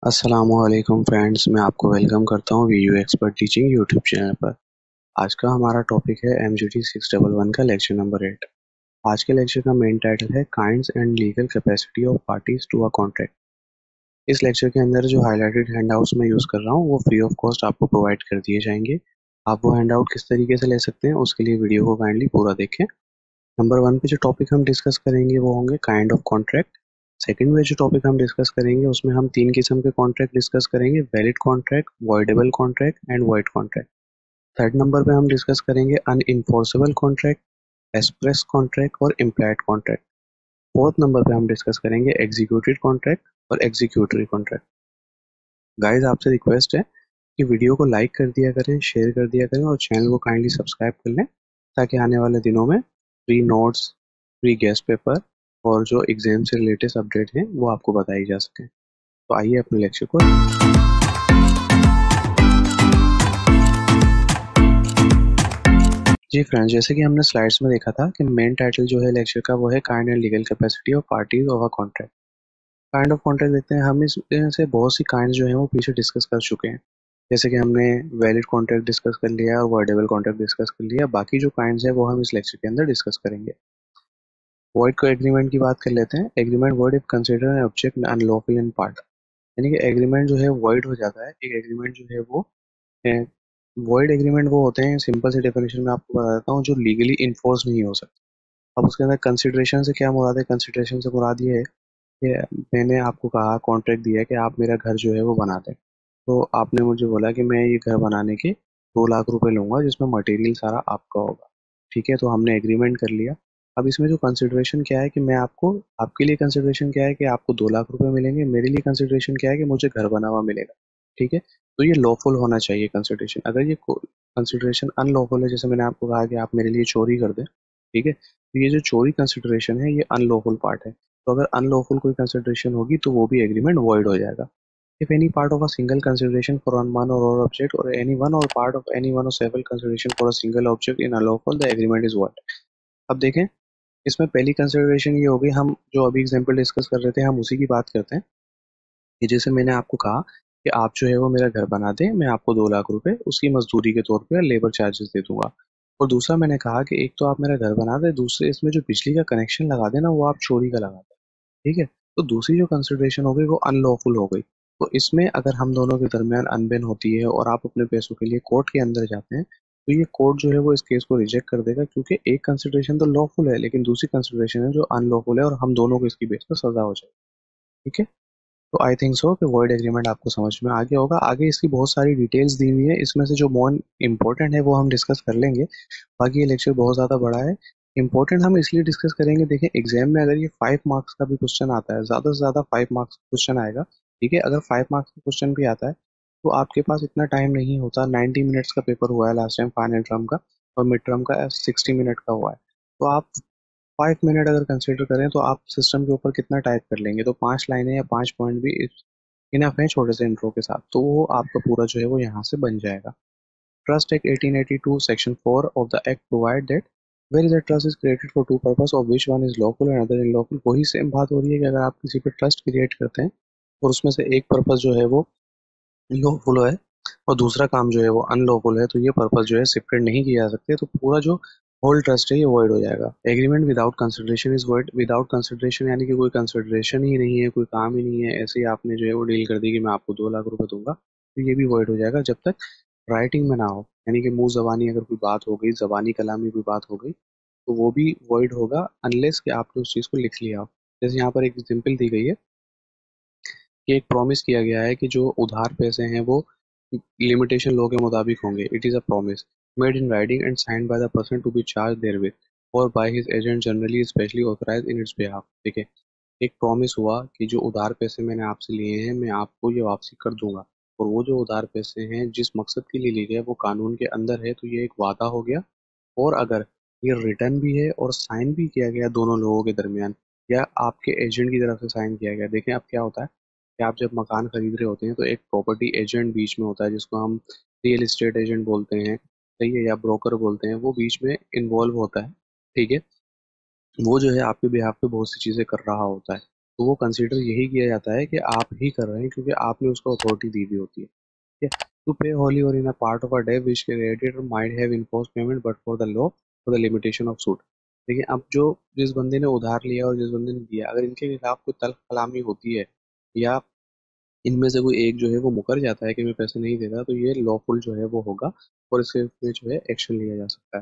अस्सलामुअलैकुम फ्रेंड्स, मैं आपको वेलकम करता हूँ video expert teaching YouTube channel पर। आज का हमारा टॉपिक है MGT 611 का लेक्चर नंबर 8। आज के लेक्चर का मेन टाइटल है kinds and legal capacity of parties to a contract. इस लेक्चर के अंदर जो हाईलाइटेड हैंडआउट्स मैं यूज़ कर रहा हूँ वो फ्री ऑफ कॉस्ट आपको प्रोवाइड कर दिए जाएंगे। आप वो हैंडआउट किस तरीके से ले सकते हैं उसके लिए वीडियो को काइंडली पूरा देखें। नंबर 1 पे जो टॉपिक हम डिस्कस करेंगे वो होंगे काइंड ऑफ कॉन्ट्रैक्ट। सेकंड में जो टॉपिक हम डिस्कस करेंगे उसमें हम 3 किस्म के कॉन्ट्रैक्ट डिस्कस करेंगे, valid contract, voidable contract and void contract. Third number पे हम डिस्कस करेंगे अनइन्फोर्सेबल कॉन्ट्रैक्ट, एक्सप्रेस कॉन्ट्रैक्ट और इम्प्लाइड कॉन्ट्रैक्ट। फोर्थ नंबर पे हम डिस्कस करेंगे एग्जीक्यूटेड कॉन्ट्रैक्ट और एग्जीक्यूटरी कॉन्ट्रैक्ट। गाइस, आपसे रिक्वेस्ट है कि वीडियो को लाइक कर दिया करें, शेयर कर दिया करें और चैनल को काइंडली सब्सक्राइब कर लें ताकि आने वाले दिनों में free notes, free guest paper और जो एग्जाम से रिलेटेड अपडेट हैं वो आपको बताई जा सकें। तो आइए अपने लेक्चर को। जी फ्रेंड्स, जैसे कि हमने स्लाइड्स में देखा था कि मेन टाइटल जो है लेक्चर का वो है kind and legal capacity of parties of a contract. Kind of contract देखते हैं। हम इसमें से बहुत सी काइंड जो है वो पीछे डिस्कस कर चुके हैं। जैसे कि हमने वैलिड कॉन्ट्रैक्ट डिस्कस कर लिया और वर्डेबल कॉन्ट्रैक्ट डिस्कस कर लिया। बाकी जो काइंड्स है वो हम इस लेक्चर के अंदर डिस्कस करेंगे। वॉइड को एग्रीमेंट की बात कर लेते हैं। Agreement word if consider an object unlawful in part, यानी कि एग्रीमेंट जो है वॉइड हो जाता है। एक एग्रीमेंट जो है वो वॉइड एग्रीमेंट वो होते हैं, सिंपल से डेफिनेशन में आपको बता देता हूँ, जो लीगली इन्फोर्स नहीं हो सकते। अब उसके अंदर कंसिडरेशन से क्या मुराद है? कंसिडरेशन से मुराद ये है कि मैंने आपको कहा, कॉन्ट्रैक्ट दिया है कि आप मेरा घर जो है वो बना दें। तो आपने मुझे बोला कि मैं ये घर बनाने के 2 लाख रुपए लूंगा जिसमें मटेरियल सारा आपका होगा। ठीक है, तो हमने एग्रीमेंट कर लिया। अब इसमें जो कंसिडरेशन क्या है कि मैं आपको, आपके लिए कंसिडरेशन क्या है कि आपको 2 लाख रुपए मिलेंगे, मेरे लिए कंसिडरेशन क्या है कि मुझे घर बना हुआ मिलेगा। ठीक है, तो ये लॉफुल होना चाहिए कंसिडरेशन। अगर ये कंसिडरेशन अनलॉफुल है, जैसे मैंने आपको कहा कि आप मेरे लिए चोरी कर दें, ठीक है, तो ये जो चोरी कंसिडरेशन है ये अनलॉफुल पार्ट है। तो अगर अनलॉफुल कोई कंसिडरेशन होगी तो वो भी एग्रीमेंट वॉइड हो जाएगा। If any part of a single consideration for one or all object or any one or part of any one or several consideration for a single object in unlawful, the agreement is void। अब देखें, इसमें पहली consideration ये होगी, हम जो अभी example discuss कर रहे थे हम उसी की बात करते हैं कि जैसे मैंने आपको कहा कि आप जो है वो मेरा घर बना दें, मैं आपको 2 लाख रुपए उसकी मजदूरी के तौर पे लेबर चार्जेस दे दूंगा। और दूसरा मैंने कहा कि एक तो आप मेरा घर बना दें, दूसरे इसमें जो बिजली का कनेक्शन लगा देना वो आप चोरी का लगा दें। ठीक है, तो दूसरी जो कंसिडरेशन हो गई वो अनलॉफुल हो गई। तो इसमें अगर हम दोनों के दरमियान अनबन होती है और आप अपने पैसों के लिए कोर्ट के अंदर जाते हैं, तो ये कोर्ट जो है वो इस केस को रिजेक्ट कर देगा, क्योंकि एक कंसिडरेशन तो लॉफुल है लेकिन दूसरी कंसिडरेशन है जो अनलॉफुल है और हम दोनों को इसकी बेस पर सजा हो जाएगी। ठीक है, तो आई थिंक सो कि वर्ड एग्रीमेंट आपको समझ में आ गया होगा। आगे इसकी बहुत सारी डिटेल्स दी हुई है, इसमें से जो मोस्ट इंपॉर्टेंट है वो हम डिस्कस कर लेंगे। बाकी ये लेक्चर बहुत ज़्यादा बड़ा है। इंपॉर्टेंट हम इसलिए डिस्कस करेंगे, देखिए एग्जाम में अगर ये 5 मार्क्स का भी क्वेश्चन आता है, ज़्यादा से ज़्यादा 5 मार्क्स का क्वेश्चन आएगा। ठीक है, अगर 5 मार्क्स का क्वेश्चन भी आता है तो आपके पास इतना टाइम नहीं होता। 90 मिनट्स का पेपर हुआ है लास्ट टाइम फाइनल टर्म का, और मिड टर्म का 60 मिनट का हुआ है। तो आप 5 मिनट अगर कंसिडर करें तो आप सिस्टम के ऊपर कितना टाइप कर लेंगे? तो 5 लाइनें या 5 पॉइंट भी इनफ है छोटे से इंट्रो के साथ, तो वो आपका पूरा जो है वो यहाँ से बन जाएगा। Trust act 1882 section 4 of the act provide that where is a trust is created for two purpose of which one is lawful and other unlawful. वही सेम बात हो रही है कि अगर आप किसी पे ट्रस्ट क्रिएट करते हैं और उसमें से एक पर्पस जो है वो लॉफुल है और दूसरा काम जो है वो अनलॉफुल है, तो ये पर्पस जो है सेपरेट नहीं किए जा सकते, तो पूरा जो होल ट्रस्ट है ये वॉइड हो जाएगा। Agreement without consideration is void. Without consideration यानी कि कोई कंसिडरेशन ही नहीं है, कोई काम ही नहीं है, ऐसे ही आपने जो है वो डील कर दी कि मैं आपको 2 लाख रुपए दूंगा, तो ये भी वॉइड हो जाएगा जब तक राइटिंग में ना हो। यानी कि मुंह जबानी अगर कोई बात हो गई, जबानी कलामी कोई बात हो गई, तो वो भी वॉइड होगा अनलेस कि आपने उस चीज़ को लिख लिया हो। जैसे यहाँ पर एक एग्जाम्पल दी गई है कि एक प्रॉमिस किया गया है कि जो उधार पैसे हैं वो लिमिटेशन लॉ के मुताबिक होंगे। It is a promise made in writing and signed by the person to be charged therewith और by his agent generally specially authorized in its behalf. ठीक है, एक प्रॉमिस हुआ कि जो उधार पैसे मैंने आपसे लिए हैं मैं आपको ये वापसी कर दूंगा, और वो जो उधार पैसे हैं जिस मकसद के लिए लिए गए वो कानून के अंदर है, तो ये एक वादा हो गया। और अगर ये रिटर्न भी है और साइन भी किया गया दोनों लोगों के दरमियान, या आपके एजेंट की तरफ से साइन किया गया। देखें अब क्या होता है कि आप जब मकान खरीद रहे होते हैं तो एक प्रॉपर्टी एजेंट बीच में होता है जिसको हम रियल एस्टेट एजेंट बोलते हैं, सही है, या ब्रोकर बोलते हैं, वो बीच में इन्वॉल्व होता है। ठीक है, वो जो है आपके बिहाफ पे बहुत सी चीज़ें कर रहा होता है। तो वो कंसीडर यही किया जाता है कि आप ही कर रहे हैं क्योंकि आपने उसको अथॉरिटी दी हुई होती है। ठीक है, टू पे होली और in a part of a day which creditor might have impose payment but for the law for the limitation of suit. देखिए अब जो जिस बंदे ने उधार लिया और जिस बंदे ने दिया, अगर इनके खिलाफ कोई तल्ख कलामी होती है या इनमें से कोई एक जो है वो मुकर जाता है कि मैं पैसे नहीं देता, तो ये लॉफुल जो है वो होगा और इसके पे जो है एक्शन लिया जा सकता है।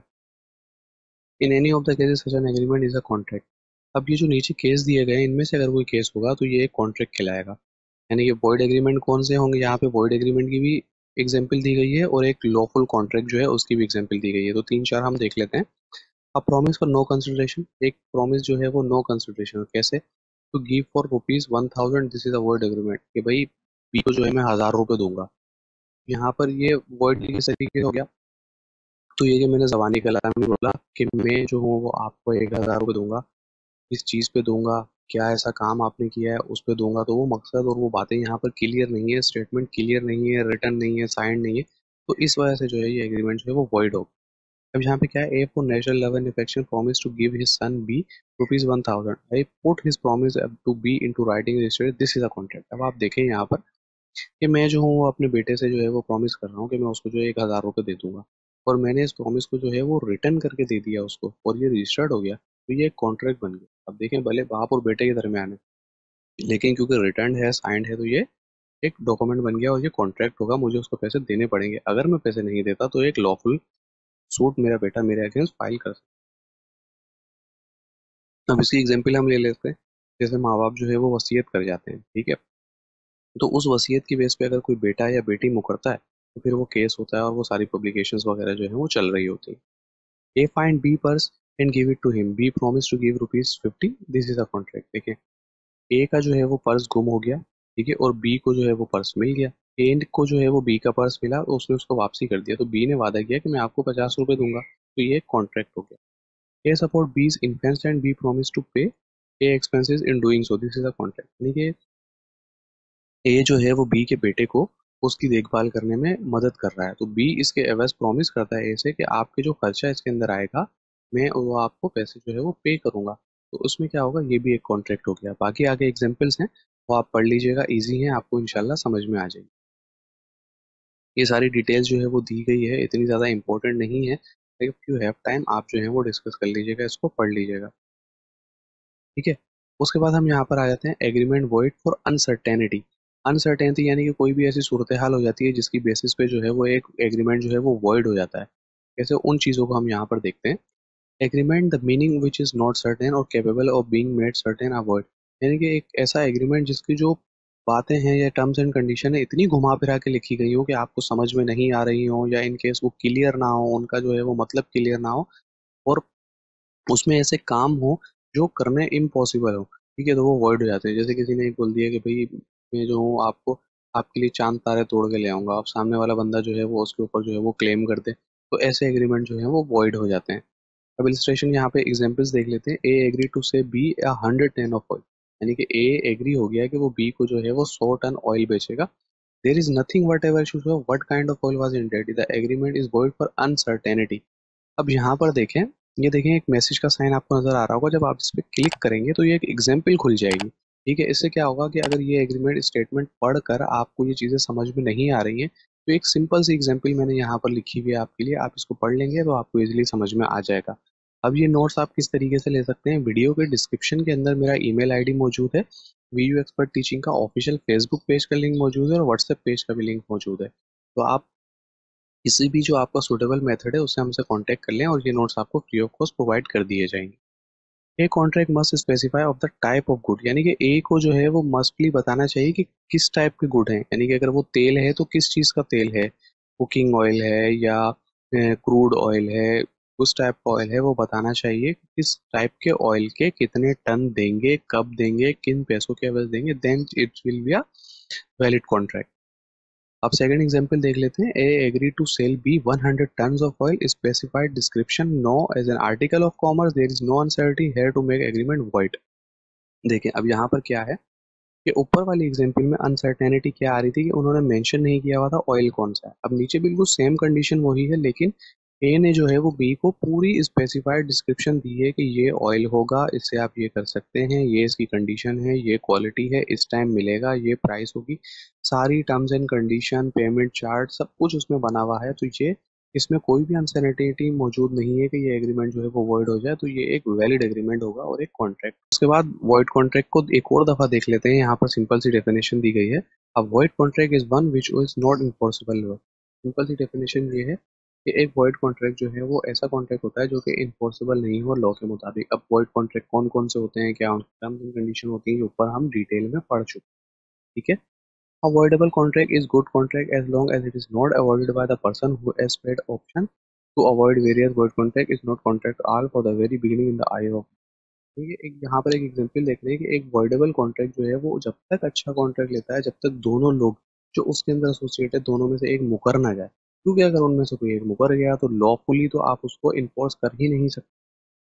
In any of the cases such an agreement is a contract. अब ये जो नीचे केस दिए गए हैं इनमें से अगर कोई केस होगा तो ये एक कॉन्ट्रैक्ट कहलाएगा। यानी कि वॉइड एग्रीमेंट कौन से होंगे, यहाँ पे वॉइड एग्रीमेंट की भी एग्जाम्पल दी गई है और एक लॉफुल कॉन्ट्रैक्ट जो है उसकी भी एग्जाम्पल दी गई है। तो तीन चार हम देख लेते हैं। अब प्रॉमिस फॉर नो कंसिडरेशन, एक प्रॉमिस जो है वो नो कंसिडरेशन कैसे, to give for rupees 1000, this is a word agreement कि भाई बी को जो है मैं 1000 रुपये दूंगा। यहाँ पर ये वर्ड किस तरीके से हो गया, तो ये जो मैंने जबानी कलाम में बोला कि मैं जो हूँ वो आपको 1000 रुपये दूंगा, इस चीज पे दूंगा, क्या ऐसा काम आपने किया है उस पे दूंगा, तो वो मकसद और वो बातें यहाँ पर क्लियर नहीं है, स्टेटमेंट क्लियर नहीं है, रिटर्न नहीं है, साइन नहीं है, तो इस वजह से जो है ये एग्रीमेंट जो है वो वॉइड हो। अब यहाँ पे क्या है, A for natural love and affection promise to give his son B rupees 1000, I put his promise to be into writing registered, this is a contract. अब आप देखें यहाँ पर कि मैं जो हूँ वो अपने बेटे से जो है वो प्रॉमिस कर रहा हूँ कि मैं उसको जो है 1000 रुपये दे दूंगा, और मैंने इस प्रॉमिस को जो है वो रिटर्न करके दे दिया उसको और ये रजिस्टर्ड हो गया, तो ये एक कॉन्ट्रैक्ट बन गया। अब देखें भले बाप और बेटे के दरमियान है, लेकिन क्योंकि रिटर्न है, साइंड है, तो ये एक डॉक्यूमेंट बन गया और ये कॉन्ट्रैक्ट होगा, मुझे उसको पैसे देने पड़ेंगे। अगर मैं पैसे नहीं देता तो एक लॉफुल सूट मेरा बेटा मेरे अगेंस्ट फाइल कर सकता है। अब इसकी एग्जाम्पल हम ले लेते हैं, जैसे माँ बाप जो है वो वसीयत कर जाते हैं, ठीक है, तो उस वसीयत की बेस पे अगर कोई बेटा या बेटी मुकरता है तो फिर वो केस होता है और वो सारी पब्लिकेशंस वगैरह जो है वो चल रही होती है। A find B purse and give it to him, B promise to give rupees 50, this is a contract. देखिए ए का जो है वो पर्स गुम हो गया, ठीक है, और बी को जो है वो पर्स मिल गया। ए को जो है वो बी का पर्स मिला तो उसने उसको वापसी कर दिया, तो बी ने वादा किया कि मैं आपको 50 रुपए दूंगा, तो ये कॉन्ट्रैक्ट हो गया। A support B's infants and B promise to pay A expenses in doing so, this is a contract. यानी कि ए जो है वो बी के बेटे को उसकी देखभाल करने में मदद कर रहा है, तो बी इसके एवज प्रॉमिस करता है ए से कि आपके जो खर्चा इसके अंदर आएगा मैं वो आपको पैसे जो है वो पे करूंगा। तो उसमें क्या होगा, ये भी एक कॉन्ट्रैक्ट हो गया। बाकी आगे एग्जांपल्स हैं वो आप पढ़ लीजिएगा, इजी हैं, आपको इंशाल्लाह समझ में आ जाएगी। ये सारी डिटेल्स जो है वो दी गई है, इतनी ज़्यादा इंपॉर्टेंट नहीं है, इफ यू हैव टाइम आप जो है वो डिस्कस कर लीजिएगा, इसको पढ़ लीजिएगा, ठीक है। उसके बाद हम यहाँ पर आ जाते हैं agreement void for uncertainty. Uncertainty यानी कि कोई भी ऐसी सूरत हाल हो जाती है जिसकी बेसिस पे जो है वो एक एग्रीमेंट जो है वो वॉइड हो जाता है। जैसे उन चीज़ों को हम यहाँ पर देखते हैं। Agreement the meaning which is not certain और capable of being made certain avoid, यानी कि एक ऐसा एग्रीमेंट जिसकी जो बातें हैं या टर्म्स एंड कंडीशन है इतनी घुमा फिरा के लिखी गई हो कि आपको समझ में नहीं आ रही हो, या इन केस वो क्लियर ना हो, उनका जो है वो मतलब क्लियर ना हो, और उसमें ऐसे काम हो जो करने इम्पॉसिबल हो, ठीक है, तो वो वॉइड हो जाते हैं। जैसे किसी ने बोल दिया कि भाई मैं जो हूँ आपको आपके लिए चांद तारे तोड़ के ले आऊंगा, अब सामने वाला बंदा जो है वो उसके ऊपर जो है वो क्लेम कर दे, तो ऐसे एग्रीमेंट जो है वो वॉइड हो जाते हैं। अब इलिस्ट्रेशन यहाँ पे एग्जांपल्स देख लेते हैं। A agree to sell B 100 ton of oil, यानी कि ए एग्री हो गया कि वो बी को जो है वो 100 टन ऑयल बेचेगा। There is nothing whatever should what kind of oil was intended, the agreement is void for uncertainty. अब यहाँ पर देखें, ये देखें एक मैसेज का साइन आपको नजर आ रहा होगा, जब आप इस पर क्लिक करेंगे तो ये एक एग्जाम्पल खुल जाएगी, ठीक है। इससे क्या होगा कि अगर ये एग्रीमेंट स्टेटमेंट पढ़कर आपको ये चीज़ें समझ में नहीं आ रही हैं, तो एक सिंपल सी एग्जाम्पल मैंने यहाँ पर लिखी हुई है आपके लिए, आप इसको पढ़ लेंगे तो आपको इजीली समझ में आ जाएगा। अब ये नोट्स आप किस तरीके से ले सकते हैं, वीडियो के डिस्क्रिप्शन के अंदर मेरा ईमेल आईडी मौजूद है, वीडियो एक्सपर्ट टीचिंग का ऑफिशियल फेसबुक पेज का लिंक मौजूद है और व्हाट्सएप पेज का भी लिंक मौजूद है, तो आप किसी भी जो आपका सूटेबल मेथड है उससे हमसे कांटेक्ट कर लें और ये नोट्स आपको फ्री ऑफ कॉस्ट प्रोवाइड कर दिए जाएंगे। A contract must specify of the type of good, यानी कि ए को जो है वो मस्टली बताना चाहिए कि किस टाइप के गुड हैं, यानी कि अगर वो तेल है तो किस चीज़ का तेल है, कुकिंग ऑयल है या क्रूड ऑयल है, उस टाइप का ऑयल है वो बताना चाहिए कि किस टाइप के ऑयल के कितने टन देंगे, कब देंगे, किन पैसों के एवज देंगे, then it will be a valid contract. अब सेकंड एग्जांपल देख लेते हैं। A agree to sell B 100 tons of oil, specified description known as an article of commerce, there is no uncertainty here to make agreement void. देखें अब यहाँ पर क्या है कि ऊपर वाली एग्जांपल में अनसर्टेनिटी क्या आ रही थी कि उन्होंने मेंशन नहीं किया हुआ था ऑयल कौन सा है। अब नीचे बिल्कुल सेम कंडीशन वही है, लेकिन ए ने जो है वो बी को पूरी स्पेसिफाइड डिस्क्रिप्शन दी है कि ये ऑयल होगा, इससे आप ये कर सकते हैं, ये इसकी कंडीशन है, ये क्वालिटी है, इस टाइम मिलेगा, ये प्राइस होगी, सारी terms and condition, payment chart, सब कुछ उसमें बना हुआ है। तो ये इसमें कोई भी अनसर्टेनिटी मौजूद नहीं है कि ये एग्रीमेंट जो है वो वॉइड हो जाए। तो ये एक वैलिड एग्रीमेंट होगा और एक कॉन्ट्रैक्ट। उसके बाद वॉइड कॉन्ट्रैक्ट को एक और दफा देख लेते हैं। यहाँ पर सिंपल सी डेफिनेशन दी गई है। अब void contract is one which is not enforceable. Simple सी डेफिनेशन ये है कि एक वॉइड कॉन्ट्रैक्ट जो है वो ऐसा कॉन्ट्रैक्ट होता है जो कि इन्फोर्सेबल नहीं हो लॉ के मुताबिक। अब वॉइड कॉन्ट्रैक्ट कौन कौन से होते हैं, क्या उनकी टर्म्स एंड कंडीशन होती है, ये ऊपर हम डिटेल में पढ़ चुके हैं। ठीक है। Avoidable contract is good contract as long as it is not avoided by the person who has paid option to avoid various void contract is not contract all for the very beginning in the eye of। तो ये एक यहाँ पर एक example देख रहे हैं कि एक वॉइडेबल कॉन्ट्रैक्ट जो है वो जब तक अच्छा कॉन्ट्रैक्ट लेता है जब तक दोनों लोग जो उसके अंदर एसोसिएट है दोनों में से एक मुकर ना जाए। क्योंकि अगर उनमें से कोई एक मुकर गया तो लॉफुली तो आप उसको इन्फोर्स कर ही नहीं सकते।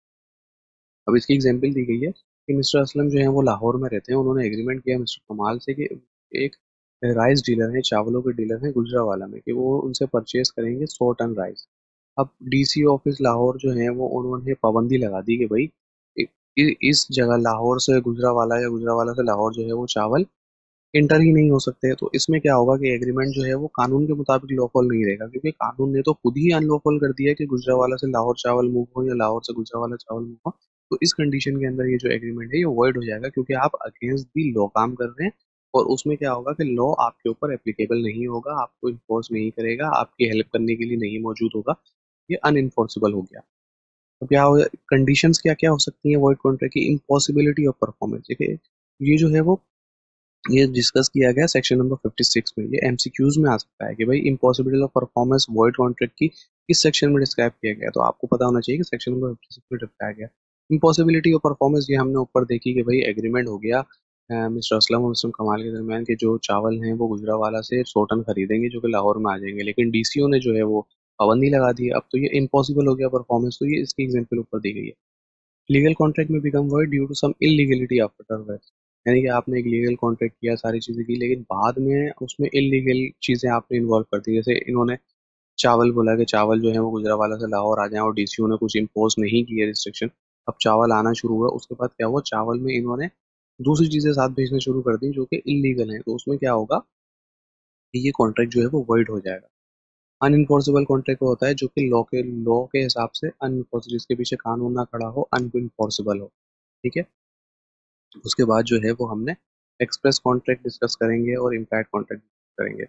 अब इसकी एग्जांपल दी गई है कि मिस्टर असलम जो है वो लाहौर में रहते हैं। उन्होंने एग्रीमेंट किया मिस्टर कमाल से कि एक राइस डीलर है, चावलों के डीलर हैं गुजरावाला में, कि वो उनसे परचेज करेंगे 100 टन राइस। अब डीसी ऑफिस लाहौर जो है वो उन्होंने पाबंदी लगा दी कि भाई इस जगह लाहौर से गुजरावाला या गुजरावाला से लाहौर जो है वो चावल इंटर ही नहीं हो सकते। तो इसमें क्या होगा कि एग्रीमेंट जो है वो कानून के मुताबिक लॉफुल नहीं रहेगा, क्योंकि कानून ने तो खुद ही अनलॉफुल कर दिया है कि गुजरावाला से लाहौर चावल मूव हो या लाहौर से गुजरावाला चावल मूव हो। तो इस कंडीशन के अंदर ये जो एग्रीमेंट है ये वॉइड हो जाएगा, क्योंकि आप अगेंस्ट दी लॉ काम कर रहे हैं। और उसमें क्या होगा कि लॉ आपके ऊपर एप्लीकेबल नहीं होगा, आपको इन्फोर्स नहीं करेगा, आपकी हेल्प करने के लिए नहीं मौजूद होगा। ये अनइन्फोर्सेबल हो गया। तो क्या हो, कंडीशंस क्या क्या हो सकती हैं वॉइड कॉन्ट्रैक्ट की? Impossibility of performance. देखिए ये जो है वो ये डिस्कस किया गया सेक्शन नंबर 56 में। ये एमसीक्यूज में आ सकता है कि भाई impossibility of performance void contract की किस सेक्शन में डिस्क्राइब किया गया है। तो आपको पता होना चाहिए कि सेक्शन नंबर 56 में डिस्क्राइब गया। इम्पॉसिबिलिटी ऑफ परफॉर्मेंस ये हमने ऊपर देखी कि भाई एग्रीमेंट हो गया मिस्टर असलम और मिस्टर कमाल के दरमियान के जो चावल हैं वो गुजरावाला से 100 टन खरीदेंगे जो कि लाहौर में आ जाएंगे, लेकिन डीसीओ ने जो है वो पाबंदी लगा दी। अब तो ये इम्पॉसिबल हो गया परफॉर्मेंस। तो ये इसकी एग्जाम्पल ऊपर दी गई है। लीगल कॉन्ट्रैक्ट में become void due to some illegality after. यानी कि आपने एक लीगल कॉन्ट्रैक्ट किया, सारी चीजें की, लेकिन बाद में उसमें इलीगल चीजें आपने इन्वॉल्व कर दी। जैसे इन्होंने चावल बोला कि चावल जो है वो गुजरावाला से लाहौर आ जाए और डीसीओ ने कुछ इम्पोज नहीं किया रिस्ट्रिक्शन। अब चावल आना शुरू हुआ, उसके बाद क्या हुआ, चावल में इन्होंने दूसरी चीजें साथ भेजने शुरू कर दी जो कि इलीगल है। तो उसमें क्या होगा कि ये कॉन्ट्रैक्ट जो है वो वॉइड हो जाएगा। अनइन्फोर्सेबल कॉन्ट्रैक्ट होता है जो कि लॉ के हिसाब से अनइन्फोर्सेबल, जिसके पीछे कानून ना खड़ा हो, अनइन्फोर्सेबल हो। ठीक है। उसके बाद जो है वो हमने एक्सप्रेस कॉन्ट्रैक्ट डिस्कस करेंगे और इम्प्लाइड कॉन्ट्रैक्ट करेंगे।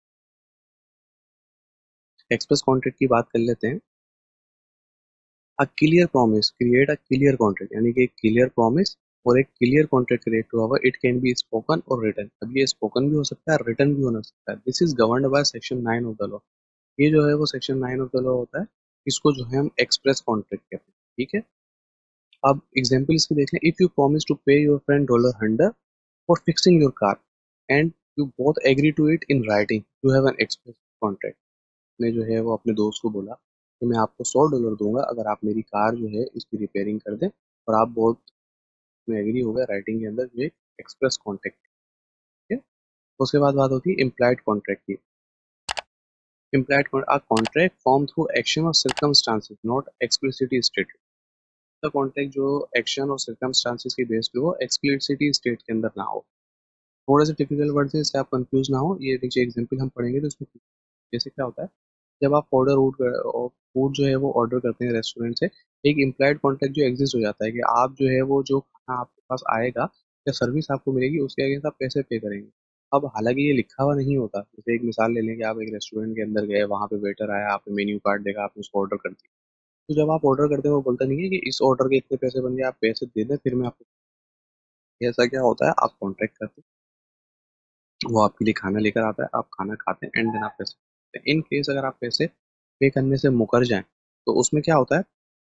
एक्सप्रेस कॉन्ट्रैक्ट की बात कर लेते हैं। A clear promise create a clear contract, यानी कि एक क्लियर प्रॉमिस और एक क्लियर कॉन्ट्रैक्ट क्रिएट हुआ हुआ। इट कैन बी स्पोकन और रिटन। अब ये स्पोकन भी हो सकता है, रिटन भी हो सकता है। This is governed by section 9 of the law. ये जो है वो सेक्शन 9 ऑफ द लॉ होता है। इसको जो है हम एक्सप्रेस कॉन्ट्रैक्ट कहते हैं। ठीक है। अब एग्जाम्पल इसकी देख लें। If you promise to pay your friend $100 for fixing your car and you both agree to it in writing, you have an express contract. ने जो है वो अपने दोस्त को बोला कि मैं आपको $100 दूंगा अगर आप मेरी कार जो है इसकी रिपेयरिंग कर दें, और आप बहुत में एग्री हो गए राइटिंग के अंदर। ये एक्सप्रेस कॉन्ट्रैक्ट है। उसके बाद बात होती है इम्प्लाइड कॉन्ट्रैक्ट की। Implied contract form through action और circumstances not explicitly stated. The contract जो एक्शन और सर्कमस्टांसेस के बेस पे हो, एक्सप्लिसिटी स्टेट के अंदर ना हो। थोड़े से टिपिकल वर्ड से इससे आप कंफ्यूज ना हो। ये नीचे एग्जांपल हम पढ़ेंगे तो इसमें जैसे क्या होता है, जब आप फूड जो है वो ऑर्डर करते हैं रेस्टोरेंट से, एक इम्प्लाइड कॉन्ट्रैक्ट जो एग्जिस्ट हो जाता है कि आप जो है वो जो खाना आपके पास आएगा या सर्विस आपको मिलेगी उसके अगेंस्ट आप पैसे पे करेंगे। अब हालांकि ये लिखा हुआ नहीं होता। जैसे एक मिसाल ले लें कि आप एक रेस्टोरेंट के अंदर गए, वहां पे वेटर आया, आपने मेन्यू कार्ड देखा, आपने उसको ऑर्डर कर दिया। तो जब आप ऑर्डर करते हैं वो बोलता नहीं है कि इस ऑर्डर के इतने पैसे बन गए, आप पैसे दे दें फिर मैं आपको। ऐसा क्या होता है, आप कॉन्ट्रैक्ट करते हैं, वो आपके लिए खाना लेकर आता है, आप खाना खाते हैं एंड देन आप पैसे देते हैं। इन केस अगर आप पैसे पे करने से मुकर जाएं तो उसमें क्या होता है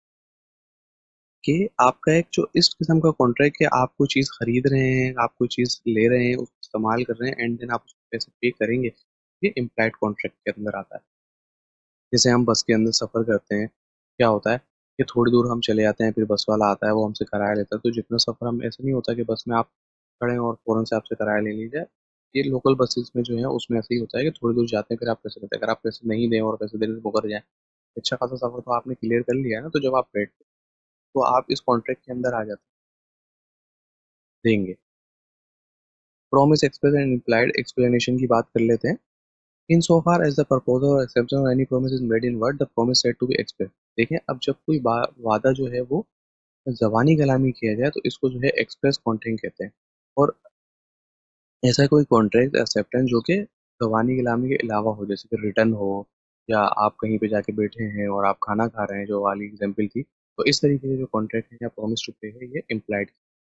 कि आपका एक जो इस किस्म का कॉन्ट्रैक्ट है, आप कोई चीज़ खरीद रहे हैं, आप कोई चीज़ ले रहे हैं, उसको इस्तेमाल कर रहे हैं एंड देन आप उसको पैसे पे करेंगे, ये इम्प्लाइड कॉन्ट्रैक्ट के अंदर आता है। जैसे हम बस के अंदर सफ़र करते हैं, क्या होता है कि थोड़ी दूर हम चले जाते हैं, फिर बस वाला आता है, वो हमसे किराया लेता है। तो जितना सफ़र हम, ऐसा नहीं होता कि बस में आप खड़े हैं और फ़ौरन से आपसे किराया ले लीजिए। ये लोकल बसेस में जो है उसमें ऐसे ही होता है कि थोड़ी दूर जाते हैं फिर आप पैसे लेते हैं। अगर आप पैसे नहीं दें और पैसे देने से मुकर जाए अच्छा खासा सफर तो आपने क्लियर कर लिया है ना, तो जब आप बैठते तो आप इस कॉन्ट्रैक्ट के अंदर आ जाते देंगे। Promise express and implied explanation की बात कर लेते हैं। In so far as the proposal और exception of any promise is made in word, the promise said to be express. देखें, अब जब कोई वादा जो है वो जबानी कलामी किया जाए तो इसको जो है एक्सप्रेस कॉन्ट्रैक्ट कहते हैं। और ऐसा कोई कॉन्ट्रैक्ट एक्सेप्टेंस जो कि जबानी कलामी के अलावा हो, जैसे कि रिटर्न हो, या आप कहीं पे जाके बैठे हैं और आप खाना खा रहे हैं, जो वाली एग्जाम्पल थी, तो इस तरीके के जो कॉन्ट्रैक्ट है या प्रॉमिस टू पे है, ये इम्प्लाइड।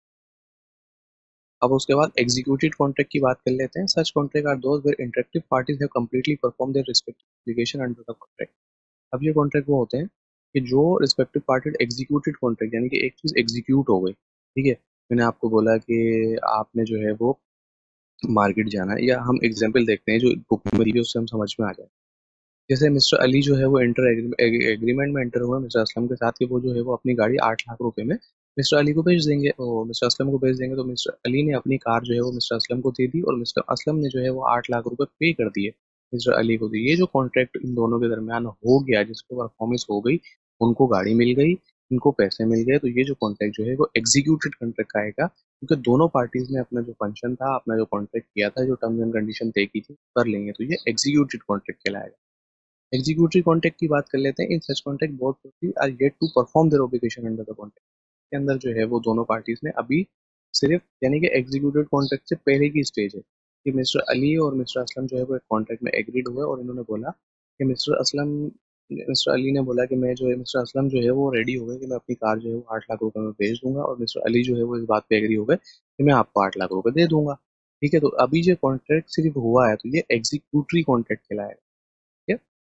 अब उसके बाद एग्जीक्यूटेड कॉन्ट्रैक्ट की बात कर लेते हैं। Such contract are those where interactive parties have completely perform their respective obligation under the contract. अब ये कॉन्ट्रैक्ट वो होते हैं कि जो रिस्पेक्टिव पार्टी एग्जीक्यूटेड कॉन्ट्रैक्ट, यानी कि एक चीज एग्जीक्यूट हो गई, ठीक है। मैंने आपको बोला कि आपने जो है वो मार्केट जाना है, या हम एग्जाम्पल देखते हैं जो बुक में दी है उससे हम समझ में आ जाए। जैसे मिस्टर अली जो है वो एग्रीमेंट में एंटर हुआ मिस्टर असलम के साथ कि वो जो है वो अपनी गाड़ी 8 लाख रुपए में मिस्टर अली को बेच देंगे, और मिस्टर असलम को बेच देंगे। तो मिस्टर अली ने अपनी कार जो है वो मिस्टर असलम को दे दी, और मिस्टर असलम ने जो है वो 8 लाख रुपए पे कर दिए मिस्टर अली को। दी, ये जो कॉन्ट्रैक्ट इन दोनों के दरमियान हो गया, जिसको परफॉर्मेंस हो गई, उनको गाड़ी मिल गई, इनको पैसे मिल गए, तो ये जो कॉन्ट्रैक्ट जो है वो एग्जीक्यूटेड कॉन्ट्रैक्ट आएगा, क्योंकि दोनों पार्टीज ने अपना जो फंक्शन था, अपना जो कॉन्ट्रैक्ट किया था, जो टर्म्स एंड कंडीशन तय की थी, कर लेंगे, तो ये एग्जीक्यूटेड कॉन्ट्रैक्ट कहलाएगा। एग्जीक्यूटिव कॉन्ट्रैक्ट की बात कर लेते हैं। In such contract both party are yet to perform their obligation under the contract. के अंदर जो है वो दोनों पार्टीज ने अभी सिर्फ, यानी कि एग्जीक्यूटिव कॉन्ट्रैक्ट से पहले की स्टेज है कि मिस्टर अली और मिस्टर असलम जो है वो एक कॉन्ट्रैक्ट में एग्रीड हुए, और इन्होंने बोला कि मिस्टर अली ने बोला कि मैं जो है, मिस्टर असलम जो है वो रेडी हो गए कि मैं अपनी कार जो है वो 8 लाख रुपए में बेच दूंगा, और मिस्टर अली जो है वो इस बात पे एग्री हो गए कि मैं आपको 8 लाख रुपए दे दूंगा। ठीक है, तो अभी जो कॉन्ट्रैक्ट सिर्फ हुआ है, तो ये एग्जीक्यूटरी कॉन्ट्रैक्ट कहलाएगा। ठीक है।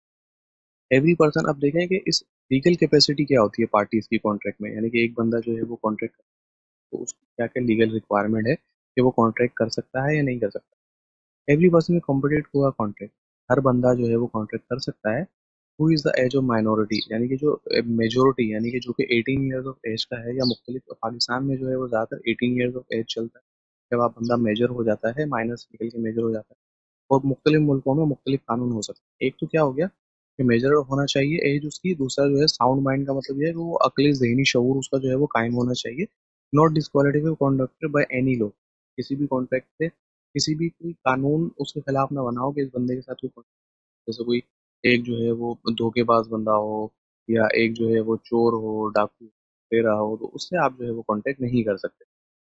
एवरी पर्सन, अब देखें कि इस लीगल कैपेसिटी क्या होती है पार्टीज की कॉन्ट्रैक्ट में, यानी कि एक बंदा जो है वो कॉन्ट्रैक्ट, तो उसकी क्या क्या लीगल रिक्वायरमेंट है कि वो कॉन्ट्रैक्ट कर सकता है या नहीं कर सकता। एवरी पर्सन में कॉम्पिटेट हुआ कॉन्ट्रैक्ट, हर बंदा जो है वो कॉन्ट्रैक्ट कर सकता है। Who is the age of minority, यानी कि जो मेजोरिटी, यानी कि जो कि 18 ईयर्स ऑफ एज का है, या मुख्तलिफ पाकिस्तान में जो है वो ज़्यादातर 18 ईयर्स ऑफ एज चलता है। जब आप बंदा मेजर हो जाता है, माइनस निकल के मेजर हो जाता है। और मुख्तलिफ मुल्कों में मुख्तलिफ कानून हो सकते हैं। एक तो क्या हो गया कि मेजर होना चाहिए एज उसकी, दूसरा जो है साउंड माइंड का मतलब ये है कि वो अकली जहनी शऊर उसका जो है वो कायम होना चाहिए। Not disqualified conducted by any law, किसी भी कॉन्ट्रैक्ट से किसी भी कोई कानून उसके खिलाफ ना बनाओ कि इस बंदे के साथ कोई जैसे कोई एक जो है वो धोखेबाज बंदा हो, या एक जो है वो चोर हो, डाकू दे रहा हो, तो उससे आप जो है वो कॉन्टेक्ट नहीं कर सकते।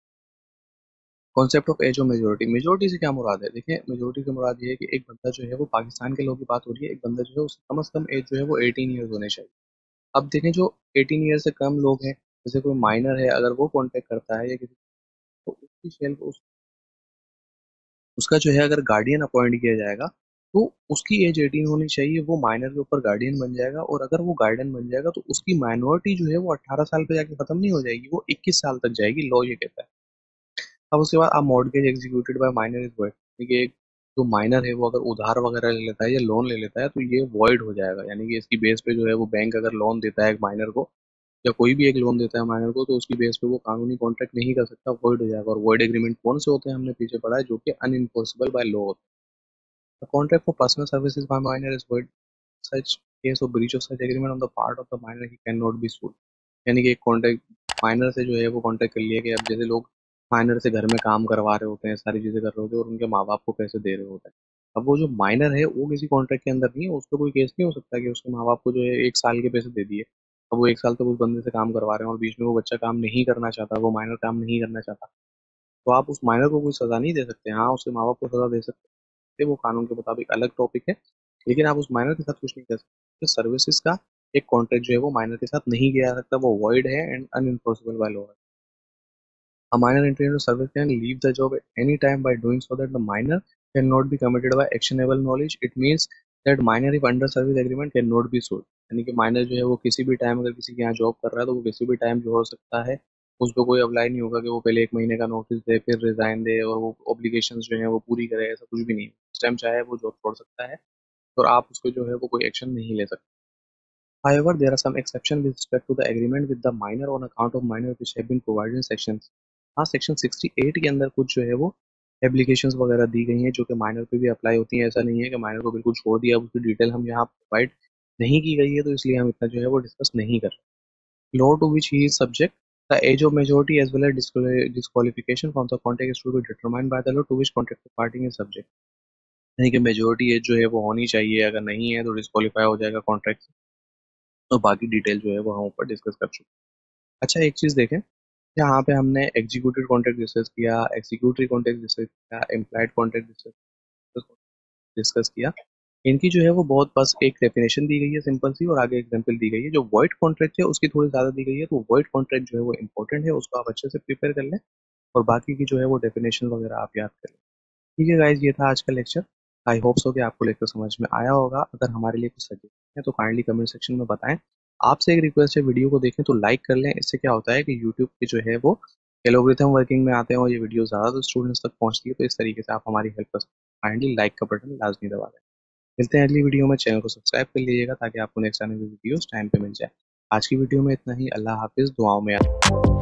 कॉन्सेप्ट ऑफ एज और मेजोरिटी, मेजोरिटी से क्या मुराद है? देखिए, मेजोरिटी से मुराद ये है कि एक बंदा जो है वो पाकिस्तान के लोगों की बात हो रही है, एक बंदा जो है उसकी कम से कम एज जो है वो 18 ईयर्स होने चाहिए। अब देखें, जो 18 ईयर से कम लोग हैं, जैसे कोई माइनर है, अगर वो कॉन्टेक्ट करता है या किसी, तो उसकी शेल को उसका जो है अगर गार्डियन अपॉइंट किया जाएगा, तो उसकी एज 18 होनी चाहिए, वो माइनर के ऊपर गार्डियन बन जाएगा, और अगर वो गार्डियन बन जाएगा तो उसकी माइनॉरिटी जो है वो 18 साल पे जाके खत्म नहीं हो जाएगी, वो 21 साल तक जाएगी, लॉ ये कहता है। अब उसके बाद आप mortgage executed by minor is void, देखिए एक जो माइनर है वो अगर उधार वगैरह ले लेता है या लोन ले लेता है, तो ये वॉइड हो जाएगा, यानी कि इसकी बेस पे जो है वो बैंक अगर लोन देता है एक माइनर को, या कोई भी एक लोन देता है माइनर को, तो उसकी बेस पे वो कानूनी कॉन्ट्रैक्ट नहीं कर सकता, वॉइड हो जाएगा। और वॉइड एग्रीमेंट कौन से होते हैं, हमने पीछे पढ़ा है, जो कि अनइनफोर्सेबल बाय लॉ होते हैं। The contract for personal services by minor is void, such case of breach of such agreement on the part of the minor he can not be sued. यानी कि एक कॉन्ट्रैक्ट माइनर से जो है वो contract कर लिया कि अब जैसे लोग माइनर से घर में काम करवा रहे होते हैं, सारी चीजें कर रहे होते हैं, और उनके माँ बाप को पैसे दे रहे होते हैं। अब वो जो माइनर है वो किसी कॉन्ट्रैक्ट के अंदर नहीं है, उस पर कोई केस नहीं हो सकता कि उसके माँ बाप को जो है 1 साल के पैसे दे दिए। अब वो 1 साल तक उस बंदे से काम करवा रहे हैं, और बीच में वो बच्चा काम नहीं करना चाहता, वो माइनर काम नहीं करना चाहता, तो आप उस माइनर को कोई सजा नहीं दे सकते। हाँ, उसके माँ बाप को सजा दे सकते हैं, वो कानून के मुताबिक अलग टॉपिक है, लेकिन आप उस माइनर के साथ कुछ नहीं कर सकते। सर्विसेज का एक कॉन्ट्रैक्ट जो है वो माइनर के साथ नहीं किया जा सकता, वो वॉइड है एंड अनइनफोर्सेबल बाय लॉ है। A minor entry into service can leave the job at any time by doing so that the minor cannot be committed by actionable knowledge. It means that minor if under service agreement cannot be sued. यानी कि minor जो है वो किसी भी time अगर किसी के यहाँ जॉब कर रहा है, तो वो किसी भी टाइम जो हो सकता है, उस पर कोई अप्लाई नहीं होगा कि वो पहले 1 महीने का नोटिस दे, फिर रिजाइन दे, और वो ऑब्लिगेशंस जो है वो पूरी करे, ऐसा कुछ भी नहीं है। उस टाइम चाहे वो जॉब छोड़ सकता है, और आप उसको जो है वो कोई एक्शन नहीं ले सकते। However, there are some exceptions with respect to the agreement with the minor on account of minor which have been provided in sections। हाँ, सेक्शन 68 के अंदर कुछ जो है वो एप्लीकेशंस वगैरह दी गई हैं जो कि माइनर पे भी अप्लाई होती हैं। ऐसा नहीं है कि माइनर को बिल्कुल छोड़ दिया, अब उसकी डिटेल हम यहाँ प्रोवाइड नहीं की गई है, तो इसलिए हम इतना जो है वो डिस्कस नहीं कर रहे। Law to which he is subject, the age of majority as well as disqualification from the contract is to be determined by the law to which contract party is subject. यानी कि majority as जो है वो होनी चाहिए, अगर नहीं है तो डिस्क्वालीफाई हो जाएगा कॉन्ट्रैक्ट से। और बाकी डिटेल जो है वो हम ऊपर डिस्कस कर चुके हैं। अच्छा, एक चीज़ देखें, यहाँ पे हमने एग्जीक्यूटिव कॉन्ट्रैक्ट डिस्कस किया, एग्जीक्यूटिव कॉन्ट्रैक्ट डिस्कस किया, एम्प्लॉयड कॉन्ट्रैक्ट डिस्कस किया। इनकी जो है वो बहुत बस एक डेफिनेशन दी गई है सिंपल सी, और आगे एग्जांपल दी गई है। जो वॉइड कॉन्ट्रैक्ट है उसकी थोड़ी ज़्यादा दी गई है, तो वॉइड कॉन्ट्रैक्ट जो है वो इंपॉर्टेंट है, उसको आप अच्छे से प्रिपेयर कर लें, और बाकी की जो है वो डेफिनेशन वगैरह आप याद कर लें। ठीक है गाइज, ये था आज का लेक्चर। आई होप सो कि आपको लेक्चर समझ में आया होगा। अगर हमारे लिए कुछ सजेशन है तो काइंडली कमेंट सेक्शन में बताएं। आपसे एक रिक्वेस्ट है, वीडियो को देखें तो लाइक कर लें। इससे क्या होता है कि यूट्यूब की जो है वो एलोग्रिथम वर्किंग में आते हैं और ये वीडियो ज़्यादा स्टूडेंट्स तक पहुंचती है, तो इस तरीके से आप हमारी हेल्प कर सकते हैं। काइंडली लाइक का बटन लाजमी दबा दें। मिलते हैं अगली वीडियो में। चैनल को सब्सक्राइब कर लीजिएगा ताकि आपको नेक्स्ट आने वाली वीडियोस टाइम पे मिल जाए। आज की वीडियो में इतना ही। अल्लाह हाफिज़, दुआओं में याद रखिए।